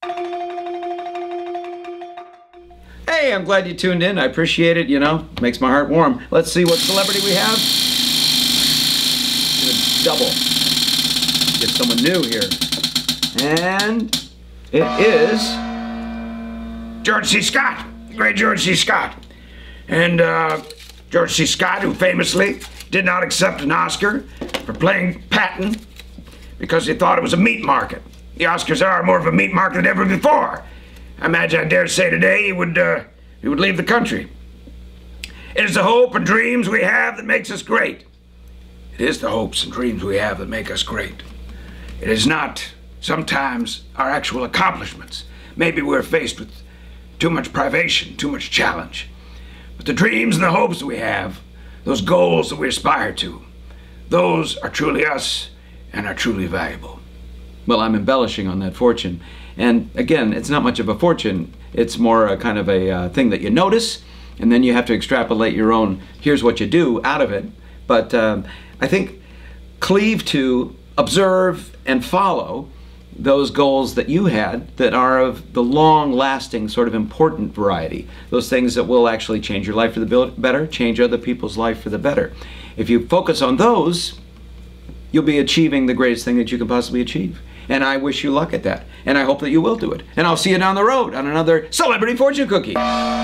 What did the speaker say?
Hey, I'm glad you tuned in. I appreciate it, you know, makes my heart warm. Let's see what celebrity we have. Double. Get someone new here. And it is George C. Scott, the great George C. Scott. And George C. Scott, who famously did not accept an Oscar for playing Patton because he thought it was a meat market. The Oscars are more of a meat market than ever before. I imagine, I dare say today, he would leave the country. It is the hope and dreams we have that makes us great. It is the hopes and dreams we have that make us great. It is not sometimes our actual accomplishments. Maybe we're faced with too much privation, too much challenge. But the dreams and the hopes that we have, those goals that we aspire to, those are truly us and are truly valuable. Well, I'm embellishing on that fortune. And again, it's not much of a fortune. It's more a kind of a thing that you notice, and then you have to extrapolate your own, here's what you do out of it. But I think cleave to, observe, and follow those goals that you had that are of the long-lasting, sort of important variety. Those things that will actually change your life for the better, change other people's life for the better. If you focus on those, you'll be achieving the greatest thing that you can possibly achieve. And I wish you luck at that. And I hope that you will do it. And I'll see you down the road on another Celebrity Fortune Cookie.